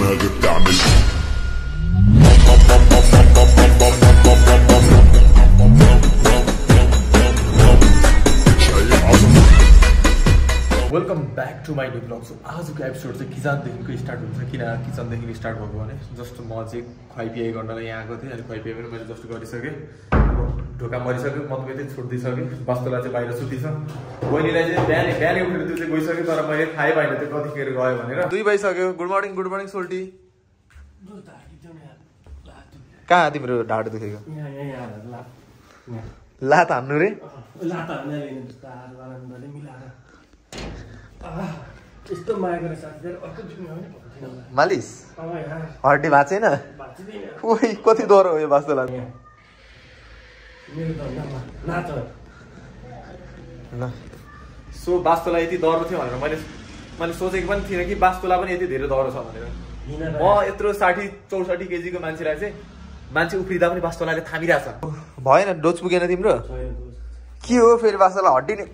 دماغي بتعمل welcome back to my new blog. So आजको episode चाहिँ किचनदेखिको स्टार्ट हुन्छ। किन किचनदेखि स्टार्ट भएको भने जस्ट म चाहिँ खुवाइपिआई गर्नलाई यहाँ आएको थिएँ। अनि खुवाइपिआई पनि मैले जस्ट गरिसकेँ। ढोका मरिसक्यो, मतलब यतै छोडिदिइसकेँ। वास्तुलाई चाहिँ बाहिर सुतिछ। बहिनीलाई चाहिँ बिहानै उठेर त्यो चाहिँ गइसक्यो, तर मैले थाहै पाइनँ त्यो कतिखेर गयो भनेर। 2 बजिसक्यो। गुड मर्निङ सोल्टी। कहाँ तिम्रो ढाड दुखेको? लात हान्नु रे? मालिस हड्डी भएको छैन? ओइ कति डह्रो हो यो वास्तुलाई। सो वास्तुलाई यति डह्रो थियो भनेर मैले सोचेको पनि थिइनँ कि वास्तुलाई पनि यति धेरै डह्रो छ भनेर। म यत्रो 60-64 केजीको मान्छेलाई चाहिँ मान्छे उफ्रिँदा पनि वास्तुलाई थामिरहेछ। भएन? डोज पुगेन तिम्रो? के हो फेरि वास्तुलाई हड्डी नै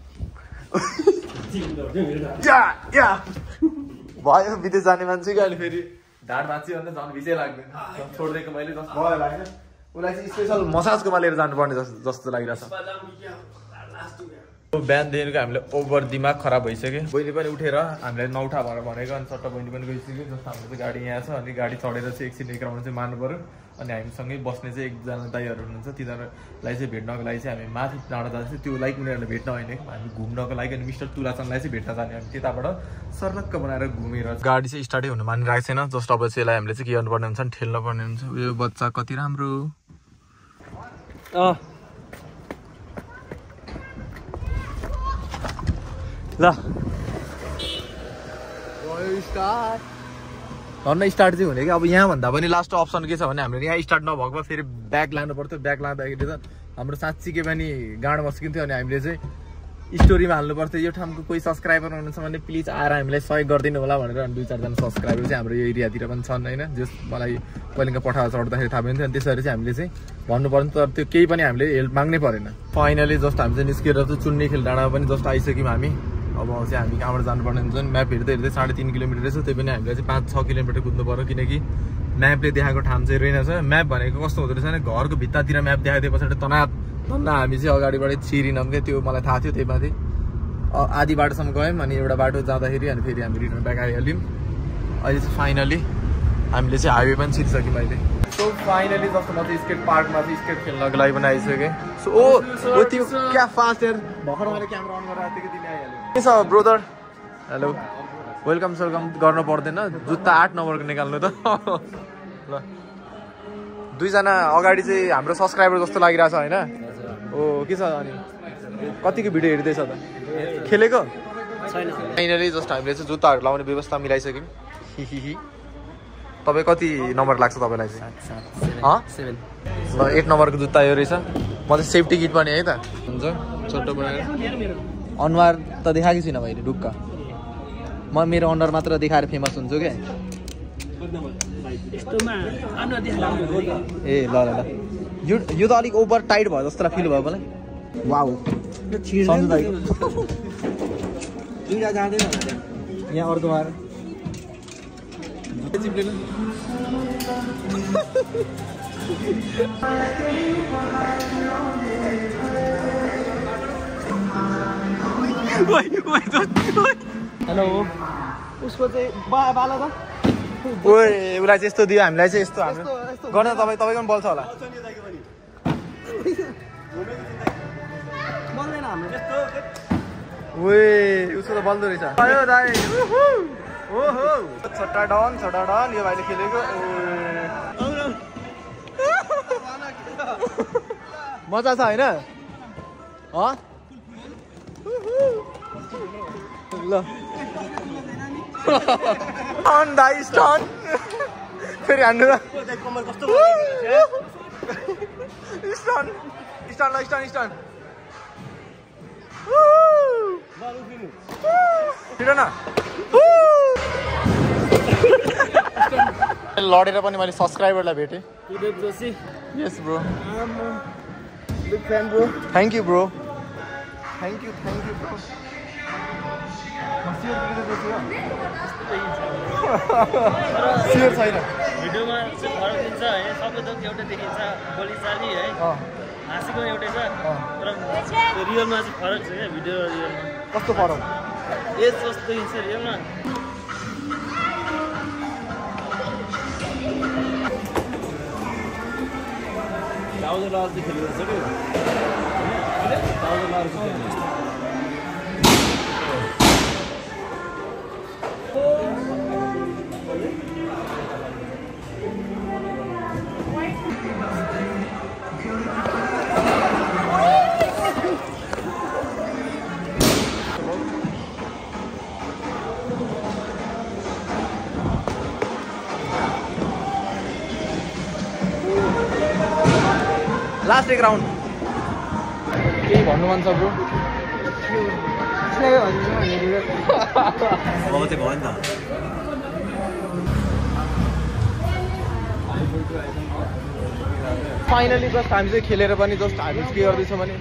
भयो। विदेश जाने मान्छेको अहिले फेरि ढाड मान्छे भन्दा झन् भिजै लाग्दैन। छोडिदिएको मैले जस्तो भयो होला होइन। उसलाई चाहिँ स्पेसल मसाजकोमा लिएर जानुपर्ने जस्तो लागिरहेछ। बिहानदेखिको हामीले ओभर दिमाग खराब भइसक्यो। बहिनी पनि उठेर हामीलाई नौठा भनेर भनेको। अनि सट्ट बहिनी पनि गइसक्यो। जस्तो हाम्रो चाहिँ गाडी यहाँ छ। अनि गाडी चढेर चाहिँ एकछिन एक राउन्ड चाहिँ मार्नु पऱ्यो। अनि हामीसँगै बस्ने चाहिँ एकजना दाइहरू हुनुहुन्छ। तिनीहरूलाई चाहिँ भेट्नको लागि चाहिँ हामी माथि डाँडा जाँदैछौँ। त्यो लाइक उनीहरूलाई भेट्न होइन, हामी घुम्नको लागि। अनि मिस्टर तुलाचनलाई चाहिँ भेट्न जाने। अनि त्यताबाट सर्लक्क बनाएर घुमेर गाडी चाहिँ स्टार्टै हुनु मानिरहेको छैन। जस्ट अब चाहिँ यसलाई हामीले चाहिँ के गर्नुपर्ने हुन्छ, ठेल्नुपर्ने हुन्छ। यो बच्चा कति राम्रो ल धन्न स्टार्ट चाहिँ हुने कि। अब यहाँ भन्दा पनि लास्ट अप्सन के छ भने हाम्रो यहाँ स्टार्ट नभएको भए फेरि ब्याग लानु पर्थ्यो। ब्याग लाँदाखेरि त हाम्रो साँच्चीकै पनि गाँड मस्किन्थ्यो। अनि हामीले चाहिँ स्टोरीमा हाल्नु पर्थ्यो। यो ठाउँको कोही सब्सक्राइबर हुनुहुन्छ भने प्लिज आएर हामीलाई सहयोग गरिदिनु होला भनेर। अनि 2-4जना सब्सक्राइबर चाहिँ हाम्रो यो एरियातिर पनि छन् होइन। जस मलाई कहिलेका पठाएर चढ्दाखेरि थाहा पाइन्थ्यो। अनि त्यसरी चाहिँ हामीले चाहिँ भन्नु पर्ने, तर त्यो केही पनि हामीले हेल्प माग्नै परेन। फाइनली जस्ट हामी चाहिँ निस्केर चाहिँ चुन्नी खेल डाँडामा पनि जस्ट आइसक्यौँ हामी। अब चाहिँ हामी कहाँबाट जानुपर्ने हुन्छ नि, म्याप हेर्दै 3.5 किलोमिटर रहेछ। त्यही पनि हामीले चाहिँ 5-6 किलोमिटर कुद्नु पऱ्यो। किनकि म्यापले देखाएको ठाउँ चाहिँ रहेनछ। म्याप भनेको कस्तो हुँदो रहेछ भने घरको भित्तातिर म्याप देखाइदिए पछाडि तन्ना हामी चाहिँ अगाडिबाट छिरिनौँ क्या। त्यो मलाई थाहा थियो। त्यही माथि आधी बाटोसम्म गयौँ। अनि एउटा बाटो जाँदाखेरि अनि फेरि हामी रिटर्न ब्याक आइहाल्यौँ। अहिले चाहिँ फाइनली हामीले चाहिँ हाइवे पनि छिरिसक्यौँ अहिले। सो फाइनली जस्तो म चाहिँ स्केट पार्कमा चाहिँ स्केट खेल्नको लागि पनि आइसकेँ। सो ओ त्यो क्या फास्ट यार। भर्खर मैले क्यामेरा अन गरेर आएको थिएँ कि तिमी आइहाल्यो। के छ ब्रोदर? हेलो, वेलकम गर्नु पर्दैन। जुत्ता 8 नम्बरको निकाल्नु त। ल 2जना अगाडि चाहिँ हाम्रो सब्सक्राइबर जस्तो लागिरहेछ होइन? ओ के छ अनि कतिको भिडियो हेर्दैछ त? खेलेको छैन। फाइनली जस्ट हामीले चाहिँ जुत्ताहरू लाउने व्यवस्था मिलाइसक्यौँ। तपाईँ कति नम्बर लाग्छ तपाईँलाई चाहिँ? 7 ल 8 नम्बरको जुत्ता यो रहेछ। म चाहिँ सेफ्टी किट पनि है त हुन्छ छोटो बनाएर। अनुहार त देखाएको छुइनँ मैले ढुक्क। म मेरो अनुहार मात्र देखाएर फेमस हुन्छु क्या। ए ल यो त अलिक ओभर टाइट भयो जस्तो फिल भयो मलाई। वाउ यहाँ अर्को आएर हेलो उसको चाहिँ बाला त ओए उसलाई चाहिँ यस्तो दियो, हामीलाई चाहिँ यस्तो हाम्रो गर्न। तपाईँको पनि बल्छ होला। ओए उसको त बल्दो रहेछ। आयो दाइ ओहो छोटा डन यो भाइले खेलेको। मजा छ होइन? ल दाइ स्टन फेरि हान्नु र। स्टन छिटो न। लडेर पनि मैले सब्सक्राइबरलाई भेटेँ। Yes bro, thank you bro. सियर छैन भिडियोमा चाहिँ फरक दिन्छ है सबै त एउटै देखिन्छ बोलीचाली है हाँसेको एउटै छ तर रियलमा चाहिँ फरक छ क्या भिडियो र रियलमा कस्तो फरक एज जस्तो देखिन्छ रियलमा Thousand dollars to kill it. $1,000 to kill it. Last एक राउन्ड केही भन्नु मन छ ब्रो फाइनली जस्ट हामी चाहिँ खेलेर पनि जस्ट हामी के गर्दैछौँ भने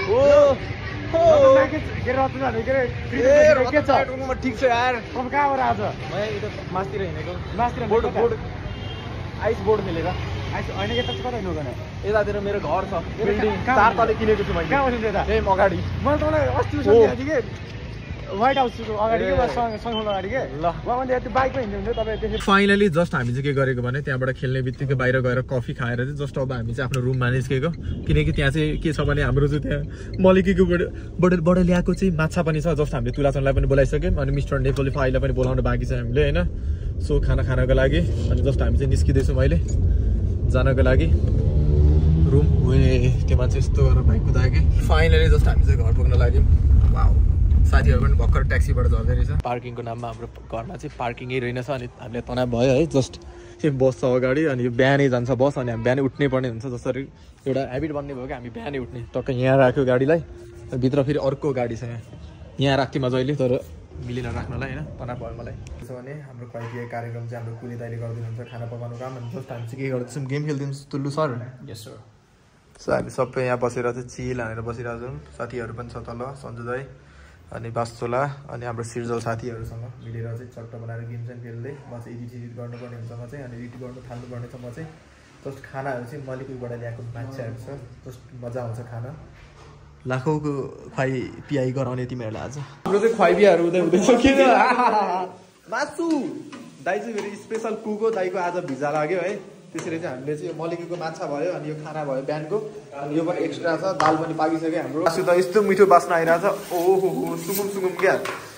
ठिक छ यार कहाँबाट आज मासतिर हिँडेको बोर्ड आइस बोर्ड खेलेर होइन यता चाहिँ कता हिँड्नु गर्ने यतातिर मेरो घर छ बिल्डिङ 4 तले किनेको छु मैले कहाँ बस्नु यता त्यही अगाडि मैले तपाईँलाई अस्ति सोधेको थिएँ कि व्हाइट हाउसको अगाडि के सँगसँगै अगाडि के ल उहाँले त्यो बाइकमा हिँड्नुहुन्थ्यो तपाईँ त्यसरी फाइनली जस्ट हामी चाहिँ के गरेको भने त्यहाँबाट खेल्ने बित्तिकै बाहिर गएर कफी खाएर चाहिँ जस्ट अब हामी चाहिँ आफ्नो रुममा निस्केको किनकि त्यहाँ चाहिँ के छ भने हाम्रो चाहिँ त्यहाँ मलिकीकोबाट ल्याएको चाहिँ माछा पनि छ जस्ट हामीले तुलाचनलाई पनि बोलाइसक्यौँ अनि मिस्टर नेपाली फाइलाई पनि बोलाउनु बाँकी छ हामीले होइन सो खाना खानको लागि अनि जस्ट हामी चाहिँ निस्किँदैछौँ अहिले जानको लागि रुम त्यो मान्छे यस्तो गरेर बाइक कुदायो कि फाइनली जस्ट हामी चाहिँ घर पुग्न लाग्यौँ वाउ साथीहरू पनि भर्खर ट्याक्सीबाट झर्दै रहेछ पार्किङको नाममा हाम्रो घरमा चाहिँ पार्किङै रहेनछ अनि हामीलाई तनाव भयो है जस्ट बस छ अगाडि अनि यो बिहानै जान्छ बस अनि हामी बिहानै उठ्नै पर्ने हुन्छ जसरी एउटा हेबिट बन्ने भयो कि हामी बिहानै उठ्ने टक्क यहाँ राख्यो गाडीलाई भित्र फेरि अर्को गाडी छ यहाँ राख्थेँ म जहिले तर मिलेन राख्नलाई होइन तनाव भयो मलाई त्यसो भने हाम्रो खुवाइदिए कार्यक्रम चाहिँ हाम्रो कुली दाइले गरिदिनुहुन्छ खाना पकाउनु काम अनि जस्ट हामी चाहिँ के गर्दैछौँ गेम खेलिदिनुहोस् तुल्लु सर यस सर सो हामी सबै यहाँ बसेर चाहिँ चिल हानेर बसिरहेको छौँ साथीहरू पनि छ तल सन्जु दाई अनि बासचोला अनि हाम्रो सिर्जल साथीहरूसँग मिलेर चाहिँ चट्ट बनाएर गेम चाहिँ खेल्दै म चाहिँ एडिट गर्नुपर्ने हुन्छ म चाहिँ अनि एडिट गर्नु थाल्नुपर्ने छ म चाहिँ जस्ट खानाहरू चाहिँ मलिकबाट ल्याएको मान्छेहरू छ जस्ट मजा आउँछ खाना लाखौँको खुवाइ पिआई गराउने तिमीहरूलाई आज हाम्रो चाहिँ खुवाइ बिहाहरू हुँदै हुँदैछ किन मासु दाइ चाहिँ फेरि स्पेसल कुक हो दाइको आज भिजा लाग्यो है त्यसरी चाहिँ हामीले चाहिँ मलिकीको माछा भयो अनि यो खाना भयो बिहानको अनि यो पनि एक्स्ट्रा छ दाल पनि पाकिसक्यो हाम्रो मासु त यस्तो मिठो बास्ना आइरहेछ ओहो सुगुम सुगुम क्या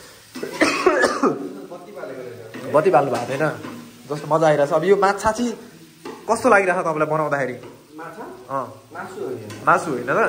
बत्ती बाल्नु भएको थिएन जस्तो मजा आइरहेछ अब यो माछा चाहिँ कस्तो लागिरहेछ तपाईँलाई बनाउँदाखेरि मासु होइन त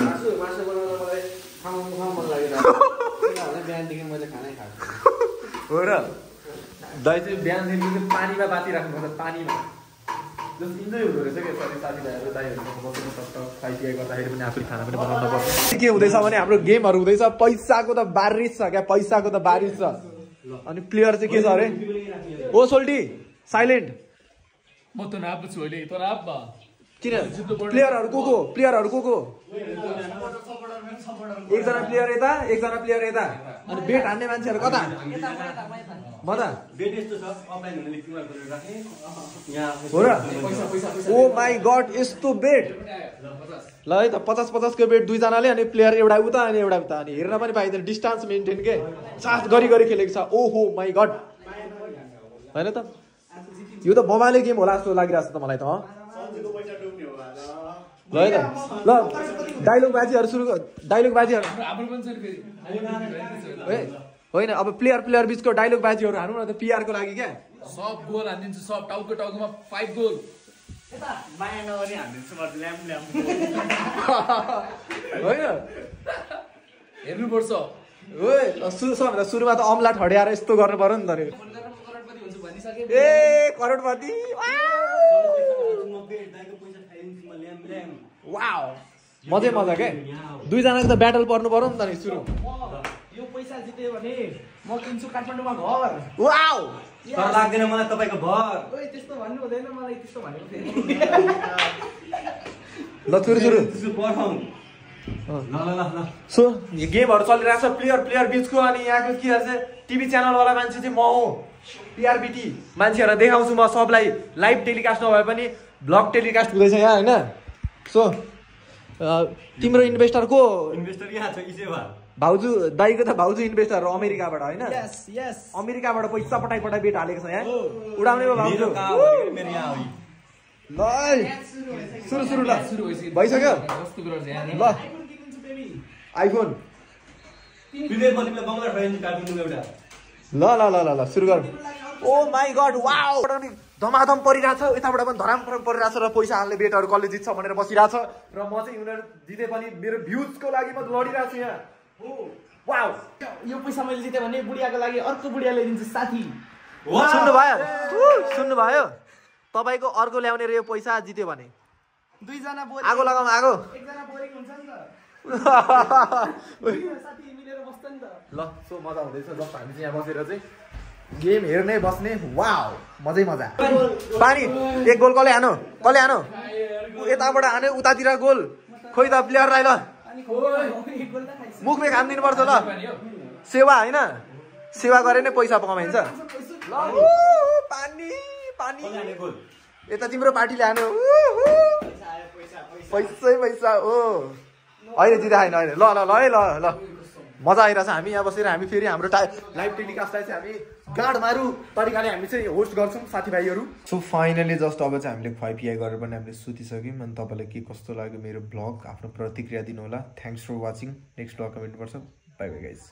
हो र दाइ चाहिँ बिहानदेखि चाहिँ पानीमा बातिराख्नुपर्छ पानीमा जस्तो इन्जोय हुँदो रहेछ क्या साथीभाइहरू दाइहरूसँग बसेर सक्छ खाइपिआई गर्दाखेरि पनि आफूले खाना पनि बनाउनु पर्छ के हुँदैछ भने हाम्रो गेमहरू हुँदैछ पैसाको त बारिस छ क्या पैसाको त बारिस छ अनि प्लेयर चाहिँ के छ अरे ओ सोल्टी साइलेन्ट म त नाप छु अहिले त नाप किन प्लेयरहरू को एकजना प्लेयर यता एकजना प्लेयर यता अनि बेट हान्ने मान्छेहरू कता म त हो र ओ माई गड यस्तो बेट ल है त 50-50 को बेट दुईजनाले अनि प्लेयर एउटा उता अनि एउटा उता अनि हेर्न पनि पाइँदैन डिस्टेन्स मेन्टेन के चार्ज गरी खेलेको छ ओहो माई गड होइन त यो त बबाले गेम होला जस्तो लागिरहेको छ त मलाई त ल है त ल डायलग बाजीहरू होइन अब प्लेयर बिचको डायलग बाजीहरू हानौँ न त पिआर को लागि क्या सब गोल हानिदिन्छु सब टाउकोमा 5 गोल होइन हेर्नुपर्छ सुरुमा त अमला ठड्याएर यस्तो गर्नु पर्यो नि त ए करोडपति वाउ मजा के दुईजनाको त ब्याटल पर्नु पर्यो नि त नि सुरु यो पैसा जित्यो भने म किन्छु काठमाडौँमा घर वाउ तर लाग्दैन मलाई तपाईको भर ओइ त्यस्तो भन्नु हुँदैन मलाई त्यस्तो भनेको थिएँ ल सुरु पठाउँ सो यो गेमहरू चलिरहेको छ प्लेयर बिचको। अनि यहाँको के भन्छ टिभी च्यानलवाला मान्छे चाहिँ म हो, PRBT मान्छेहरूलाई देखाउँछु म सबलाई। लाइभ टेलिकास्ट नभए पनि ब्लग टेलिकास्ट हुँदैछ यहाँ होइन। सो तिम्रो इन्भेस्टर को? इन्भेस्टर यहाँ छ इसेवा भाउजू, दाइको त भाउजू इन्भेस्टर हो अमेरिकाबाट होइन। यस अमेरिकाबाट पैसा पठाइ बेट हालेको छ यहाँ। उडाउने भयो भाउजू। मेरो यहाँ हो ल सुरु ल सुरु भइसक्यो। भइसक्यो कस्तो कुरा छ यहाँ ल आइफोन तिमीलाई बङ्गला फ्रेन्ड काटिदिनु एउटा। ल सुरु गरौँ। ओ माई गड वाउ, धमाधम परिरहेछ, यताबाट पनि धराम परिरहेछ र पैसा हाल्ने बेटहरू कसले जित्छ भनेर बसिरहेछ र म चाहिँ उनीहरू जिते पनि मेरो भ्युजको लागि म लडिरहेको छु यहाँ। वाउ, यो पैसा मैले जितेँ भने बुढियाको लागि अर्को बुढिया ल्याइदिन्छु साथी। सुन्नुभयो तपाईँको अर्को ल्याउने रे यो पैसा जित्यो भने दुईजना बोरी आगो लगाउँ आगो। एकजना बोरिङ हुन्छ नि त साथी मिलेर बस्छ नि त। ल सो मजा हुँदैछ जस्तो हामी चाहिँ यहाँ बसेर चाहिँ गेम हेर्ने बस्ने। वाउ मजै मजा। पानी एक गोल कसले हानो यताबाट हान्यो उतातिर गोल। खोइ त प्लेयरलाई ल मुखले खान दिनुपर्छ ल। सेवा होइन सेवा गरे नै पैसा कमाइन्छ। पानी पानी यता तिम्रो पार्टीले हान्यो पैसा ओ अहिले जिता होइन अहिले। ल मजा आइरहेछ। हामी यहाँ बसेर हामी फेरि हाम्रो लाइभ टेलिकास्टलाई चाहिँ हामी गाड मारु तरिकाले हामी चाहिँ होस्ट गर्छौँ साथीभाइहरू। सो फाइनली जस्ट अब चाहिँ हामीले खुवाइपियाइ गरेर पनि हामीले सुतिसक्यौँ। अनि तपाईँलाई के कस्तो लाग्यो मेरो ब्लग आफ्नो प्रतिक्रिया दिनु होला। Thanks for watching. Next blog comment गर्छ। Bye bye guys.